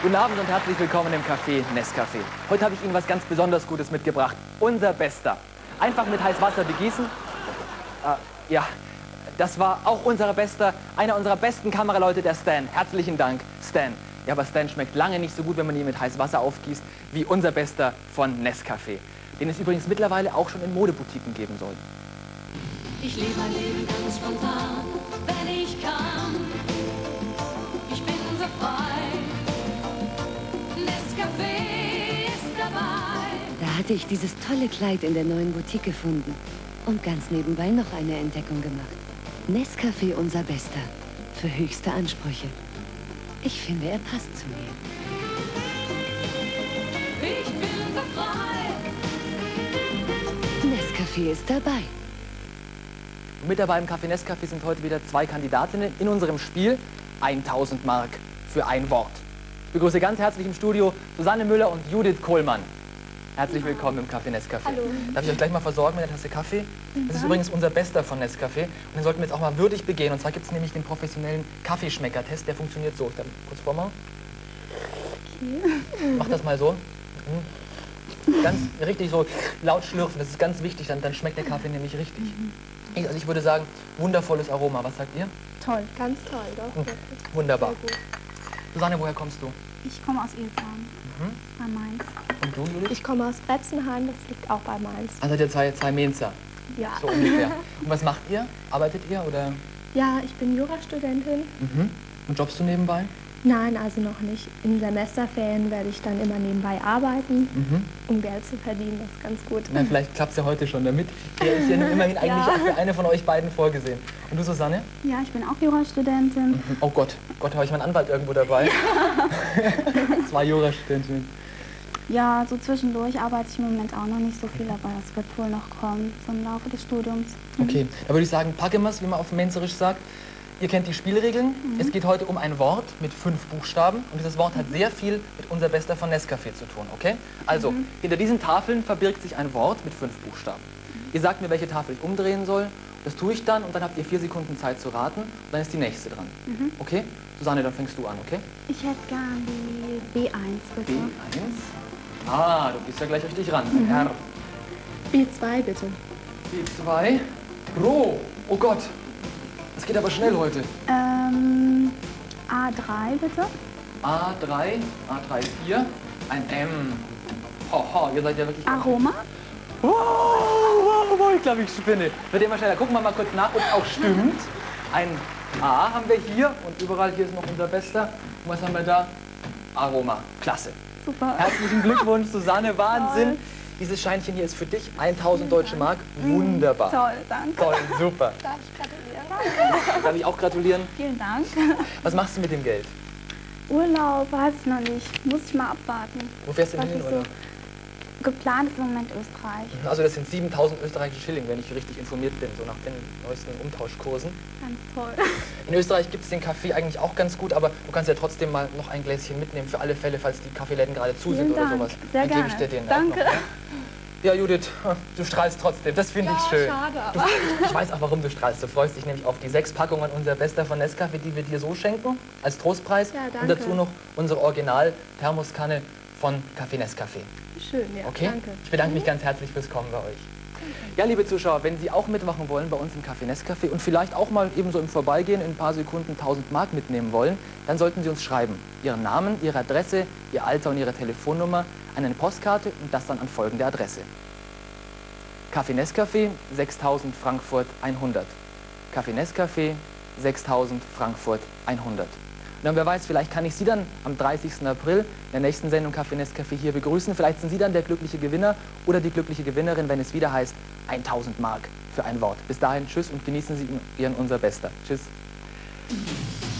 Guten Abend und herzlich willkommen im Café Nescafé. Heute habe ich Ihnen was ganz besonders Gutes mitgebracht. Unser Bester. Einfach mit heißem Wasser begießen. Ja, das war auch unser Bester, einer unserer besten Kameraleute, der Stan. Herzlichen Dank, Stan. Ja, aber Stan schmeckt lange nicht so gut, wenn man ihn mit heißem Wasser aufgießt, wie unser Bester von Nescafé. Den es übrigens mittlerweile auch schon in Modeboutiquen geben soll. Ich lebe mein Leben ganz spontan, wenn ich kann. Ich bin so frei. Nescafé ist dabei. Da hatte ich dieses tolle Kleid in der neuen Boutique gefunden und ganz nebenbei noch eine Entdeckung gemacht. Nescafé unser Bester. Für höchste Ansprüche. Ich finde, er passt zu mir. Ich bin so frei. Nescafé ist dabei. Und mit dabei im Café Nescafé sind heute wieder zwei Kandidatinnen in unserem Spiel 1000 Mark für ein Wort. Ich begrüße ganz herzlich im Studio Susanne Müller und Judith Kohlmann. Herzlich willkommen im Café Nescafé. Hallo. Darf ich euch gleich mal versorgen mit einer Tasse Kaffee? Das ist übrigens unser Bester von Nescafé und den sollten wir jetzt auch mal würdig begehen. Und zwar gibt es nämlich den professionellen Kaffeeschmecker-Test, der funktioniert so. Ich darf kurz vormachen. Okay. Mach das mal so. Ganz richtig so laut schlürfen, das ist ganz wichtig, dann schmeckt der Kaffee nämlich richtig. Also ich würde sagen, wundervolles Aroma. Was sagt ihr? Toll, ganz toll, doch. Wunderbar. Sehr gut. Susanne, woher kommst du? Ich komme aus Ilsheim, bei Mainz. Und du, Judith? Ich komme aus Bretzenheim, das liegt auch bei Mainz. Also seid ihr zwei Mainzer, Ja. so ungefähr. Und was macht ihr? Arbeitet ihr oder? Ja, ich bin Jurastudentin. Und jobbst du nebenbei? Nein, also noch nicht. In Semesterferien werde ich dann immer nebenbei arbeiten, um Geld zu verdienen. Das ist ganz gut. Na, vielleicht klappt es ja heute schon damit. Hier ist ja immerhin eigentlich auch für eine von euch beiden vorgesehen. Und du, Susanne? Ja, ich bin auch Jurastudentin. Oh Gott, habe ich meinen Anwalt irgendwo dabei? Zwei Jurastudentinnen. Ja, so zwischendurch arbeite ich im Moment auch noch nicht so viel, aber das wird wohl noch kommen, so im Laufe des Studiums. Okay, da würde ich sagen, packen wir es, wie man auf Mainzerisch sagt. Ihr kennt die Spielregeln. Es geht heute um ein Wort mit 5 Buchstaben. Und dieses Wort hat sehr viel mit unser Bester von Nescafé zu tun, okay? Also, hinter diesen Tafeln verbirgt sich ein Wort mit 5 Buchstaben. Ihr sagt mir, welche Tafel ich umdrehen soll. Das tue ich dann und dann habt ihr 4 Sekunden Zeit zu raten. Und dann ist die nächste dran. Okay? Susanne, dann fängst du an, okay? Ich hätte gern die B1, bitte. B1. Ah, du gehst ja gleich richtig ran. R. B2 bitte. B2. Ro. Oh Gott. Das geht aber schnell heute. A3, bitte. A3. A3, 4. Ein M. Hoho, ihr seid ja wirklich... Aroma. Oh, ich glaube, ich spinne. Wird immer schneller. Gucken wir mal kurz nach, ob es auch stimmt. Ein A haben wir hier und überall hier ist noch unser Bester. Und was haben wir da? Aroma. Klasse. Super. Herzlichen Glückwunsch, Susanne. Wahnsinn. Toll. Dieses Scheinchen hier ist für dich. 1000 deutsche Mark. Wunderbar. Toll, danke. Toll, super. Darf ich gratulieren? Darf ich auch gratulieren? Vielen Dank. Was machst du mit dem Geld? Urlaub, weiß ich noch nicht. Muss ich mal abwarten. Wo fährst du denn Was hin, ist oder? so geplant ist im Moment Österreich. Also das sind 7000 österreichische Schilling, wenn ich richtig informiert bin, so nach den neuesten Umtauschkursen. Ganz toll. In Österreich gibt es den Kaffee eigentlich auch ganz gut, aber du kannst ja trotzdem mal noch ein Gläschen mitnehmen für alle Fälle, falls die Kaffeeläden gerade zu sind Vielen oder Dank. sowas. Sehr Dann gebe ich gerne. dir den Danke. auch noch. Ja, Judith, du strahlst trotzdem, das finde ich schön. Schade, aber... Ich weiß auch, warum du strahlst. Du freust dich nämlich auf die 6 Packungen unser Bester von Nescafé, die wir dir so schenken, als Trostpreis. Ja, danke. Und dazu noch unsere Original-Thermoskanne von Café Nescafé. Schön, ja, Okay? danke. Ich bedanke mich ganz herzlich fürs Kommen bei euch. Ja, liebe Zuschauer, wenn Sie auch mitmachen wollen bei uns im Café Nescafé und vielleicht auch mal ebenso im Vorbeigehen in ein paar Sekunden 1000 Mark mitnehmen wollen, dann sollten Sie uns schreiben. Ihren Namen, Ihre Adresse, Ihr Alter und Ihre Telefonnummer, eine Postkarte und das dann an folgende Adresse. Café Nescafé, 6000 Frankfurt 100. Café Nescafé, 6000 Frankfurt 100. Und dann, wer weiß, vielleicht kann ich Sie dann am 30. April in der nächsten Sendung Café Nescafé hier begrüßen. Vielleicht sind Sie dann der glückliche Gewinner oder die glückliche Gewinnerin, wenn es wieder heißt 1000 Mark für ein Wort. Bis dahin, tschüss und genießen Sie Ihren unser Bester. Tschüss.